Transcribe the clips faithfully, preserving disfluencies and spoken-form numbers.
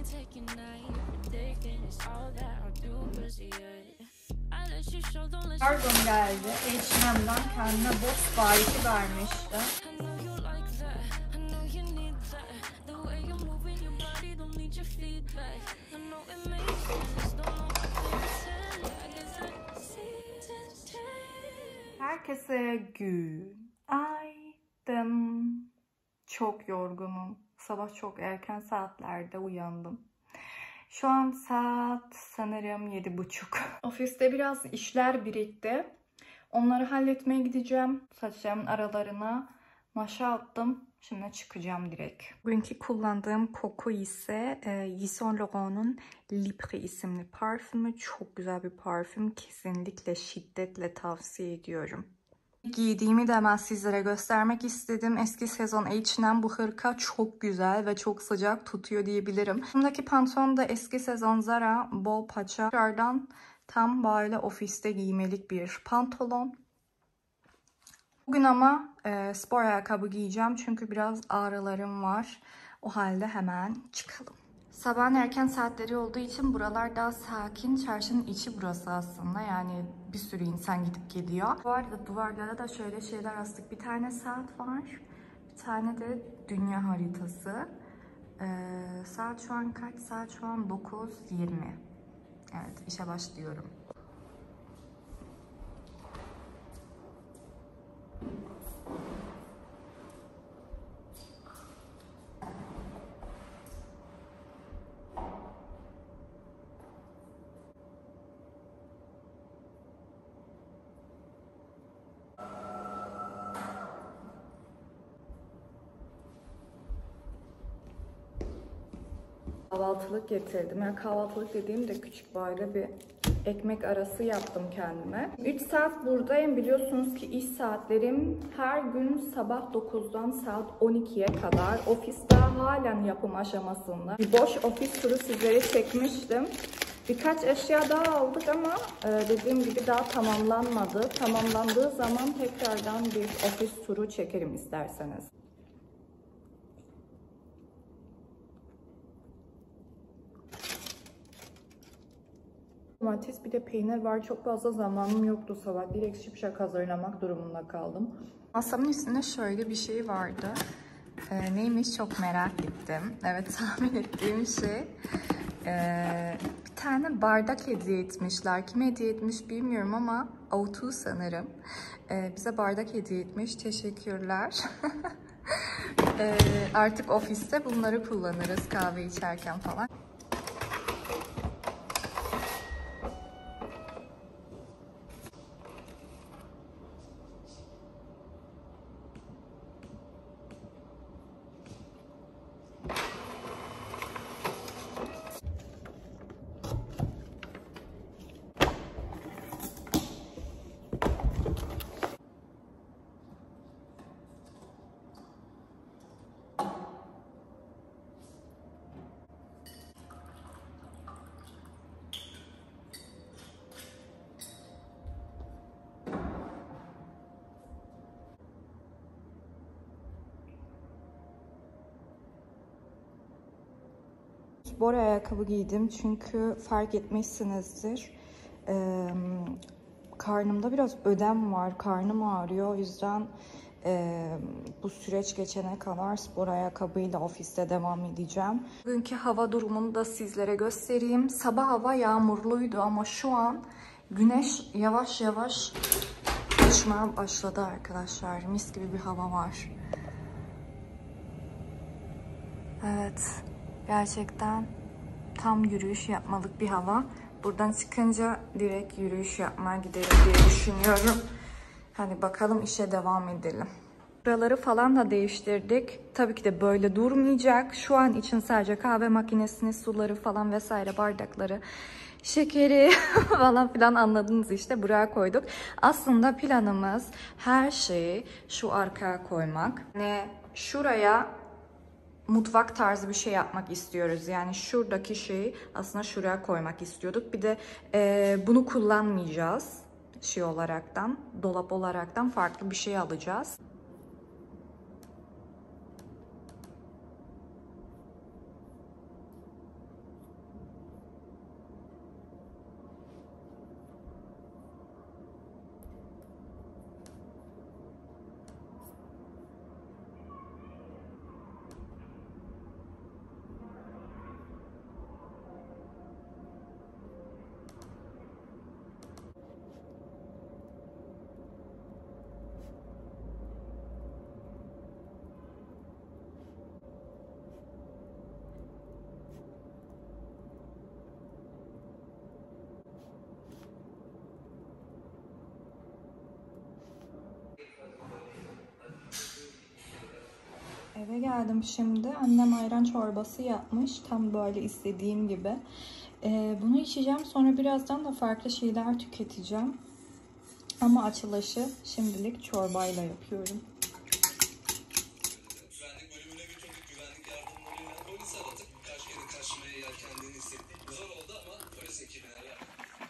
Pardon geldi. H and M'den kendine box bariki vermişti. Herkese günaydın. Çok yorgunum. Sabah çok erken saatlerde uyandım. Şu an saat sanırım yedi buçuk. Ofiste biraz işler birikti. Onları halletmeye gideceğim. Saçlarımın aralarına maşa attım. Şimdi çıkacağım direkt. Bugünkü kullandığım koku ise e, Yves Saint Laurent'un Libre isimli parfümü. Çok güzel bir parfüm. Kesinlikle şiddetle tavsiye ediyorum. Giydiğimi de hemen sizlere göstermek istedim. Eski sezon H and M bu hırka çok güzel ve çok sıcak tutuyor diyebilirim. Bundaki pantolon da eski sezon Zara bol paça. Dışarıdan tam böyle ofiste giymelik bir pantolon. Bugün ama e, spor ayakkabı giyeceğim çünkü biraz ağrılarım var. O halde hemen çıkalım. Sabahın erken saatleri olduğu için buralar daha sakin. Çarşının içi burası aslında. Yani bir sürü insan gidip geliyor. Bu arada duvarlara da şöyle şeyler astık. Bir tane saat var. Bir tane de dünya haritası. Ee, saat şu an kaç? Saat şu an dokuz yirmi. Evet, işe başlıyorum. Kahvaltılık getirdim. Yani kahvaltılık dediğim de küçük böyle bir ekmek arası yaptım kendime. üç saat buradayım. Biliyorsunuz ki iş saatlerim her gün sabah dokuzdan saat on ikiye kadar. Ofiste halen yapım aşamasında. Bir boş ofis turu sizlere çekmiştim. Birkaç eşya daha aldık ama dediğim gibi daha tamamlanmadı. Tamamlandığı zaman tekrardan bir ofis turu çekerim isterseniz. Domates bir de peynir var. Çok fazla zamanım yoktu sabah. Direkt şipşak hazırlamak durumunda kaldım. Masamın üstünde şöyle bir şey vardı. Ee, neymiş çok merak ettim. Evet, tahmin ettiğim şey. Ee, bir tane bardak hediye etmişler. Kime hediye etmiş bilmiyorum ama Autu sanırım. Ee, bize bardak hediye etmiş. Teşekkürler. ee, artık ofiste bunları kullanırız kahve içerken falan. Spor ayakkabı giydim çünkü fark etmişsinizdir. Ee, karnımda biraz ödem var. Karnım ağrıyor. O yüzden e, bu süreç geçene kadar spor ayakkabıyla ofiste devam edeceğim. Bugünkü hava durumunu da sizlere göstereyim. Sabah hava yağmurluydu ama şu an güneş yavaş yavaş açmaya başladı arkadaşlar. Mis gibi bir hava var. Evet. Gerçekten tam yürüyüş yapmalık bir hava. Buradan çıkınca direkt yürüyüş yapmaya gidelim diye düşünüyorum. Hani bakalım işe devam edelim. Buraları falan da değiştirdik. Tabii ki de böyle durmayacak. Şu an için sadece kahve makinesini, suları falan vesaire bardakları, şekeri falan filan anladınız işte buraya koyduk. Aslında planımız her şeyi şu arkaya koymak. Yani şuraya mutfak tarzı bir şey yapmak istiyoruz. Yani şuradaki şeyi aslında şuraya koymak istiyorduk. Bir de e, bunu kullanmayacağız. Şey olaraktan, dolap olaraktan farklı bir şey alacağız. Eve geldim şimdi. Annem ayran çorbası yapmış. Tam böyle istediğim gibi. Ee, bunu içeceğim. Sonra birazdan da farklı şeyler tüketeceğim. Ama açılışı şimdilik çorbayla yapıyorum. Güvenlik bölümüne götürdük. Güvenlik yardımlarıyla polis aradık. Birkaç kere kaçmaya yelkendiğini hissettik. Zor oldu ama polis ekibine yardım.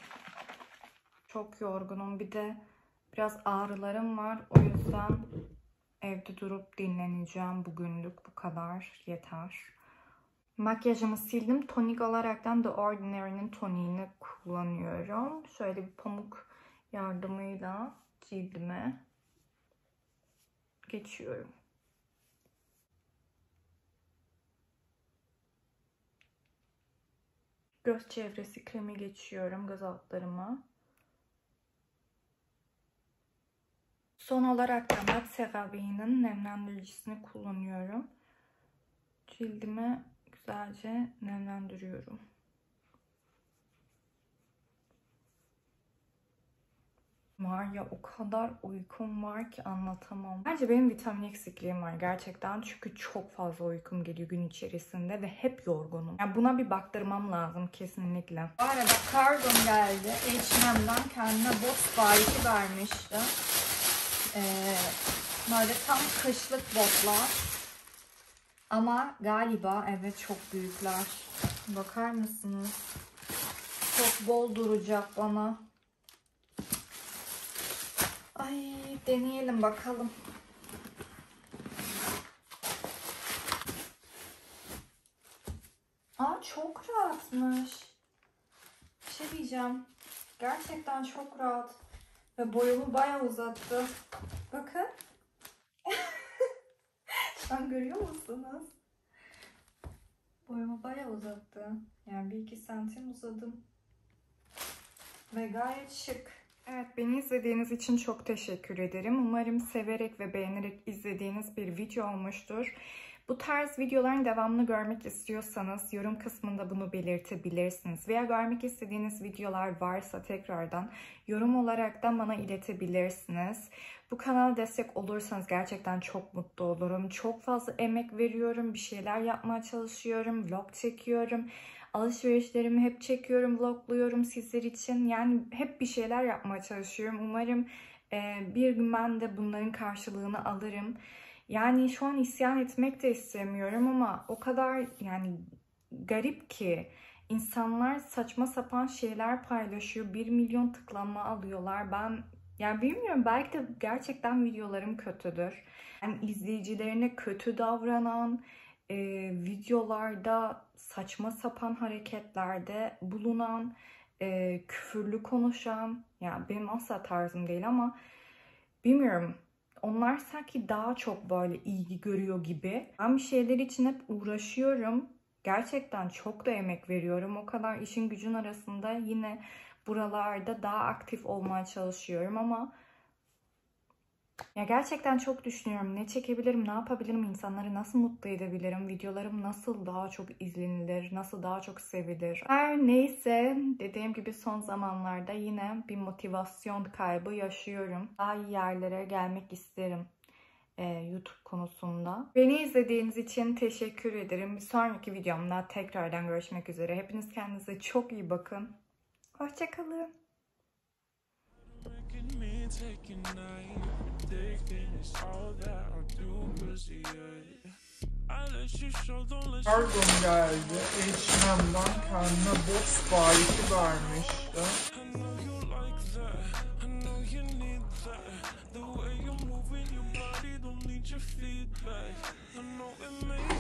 Çok yorgunum. Bir de biraz ağrılarım var. O yüzden evde durup dinleneceğim. Bugünlük bu kadar. Yeter. Makyajımı sildim. Tonik olaraktan The Ordinary'nin toniğini kullanıyorum. Şöyle bir pamuk yardımıyla cildime geçiyorum. Göz çevresi kremi geçiyorum göz altlarıma. Son olarak da Matte CeraVe'nin nemlendiricisini kullanıyorum. Cildimi güzelce nemlendiriyorum. Var ya, o kadar uykum var ki anlatamam. Bence benim vitamin eksikliğim var gerçekten. Çünkü çok fazla uykum geliyor gün içerisinde ve hep yorgunum. Yani buna bir baktırmam lazım kesinlikle. Bu arada kargom geldi. H and M'den kendine bot siparişi vermişti. Ee, böyle tam kışlık botlar. Ama galiba evet çok büyükler. Bakar mısınız? Çok bol duracak bana. Ay, deneyelim bakalım. Aa, çok rahatmış. Bir şey diyeceğim. Gerçekten çok rahat. Ve boyumu bayağı uzattı. Bakın. Şu an görüyor musunuz? Boyumu bayağı uzattı. Yani bir iki santim uzadım. Ve gayet şık. Evet, beni izlediğiniz için çok teşekkür ederim. Umarım severek ve beğenerek izlediğiniz bir video olmuştur. Bu tarz videoların devamını görmek istiyorsanız yorum kısmında bunu belirtebilirsiniz. Veya görmek istediğiniz videolar varsa tekrardan yorum olarak da bana iletebilirsiniz. Bu kanala destek olursanız gerçekten çok mutlu olurum. Çok fazla emek veriyorum, bir şeyler yapmaya çalışıyorum, vlog çekiyorum. Alışverişlerimi hep çekiyorum, vlogluyorum sizler için. Yani hep bir şeyler yapmaya çalışıyorum. Umarım e, bir gün ben de bunların karşılığını alırım. Yani şu an isyan etmek de istemiyorum ama o kadar yani garip ki insanlar saçma sapan şeyler paylaşıyor. bir milyon tıklanma alıyorlar. Ben yani bilmiyorum, belki de gerçekten videolarım kötüdür. Yani izleyicilerine kötü davranan, e, videolarda saçma sapan hareketlerde bulunan, e, küfürlü konuşan, yani benim asla tarzım değil ama bilmiyorum. Onlar sanki daha çok böyle ilgi görüyor gibi. Ben bir şeyler için hep uğraşıyorum. Gerçekten çok da emek veriyorum. O kadar işin gücün arasında yine buralarda daha aktif olmaya çalışıyorum ama ya gerçekten çok düşünüyorum. Ne çekebilirim, ne yapabilirim, insanları nasıl mutlu edebilirim, videolarım nasıl daha çok izlenilir, nasıl daha çok sevilir. Her neyse, dediğim gibi son zamanlarda yine bir motivasyon kaybı yaşıyorum. Daha iyi yerlere gelmek isterim e, YouTube konusunda. Beni izlediğiniz için teşekkür ederim. Bir sonraki videomda tekrardan görüşmek üzere. Hepiniz kendinize çok iyi bakın. Hoşça kalın. Kargom geldi. H and M'den kendine bot siparişi vermişti.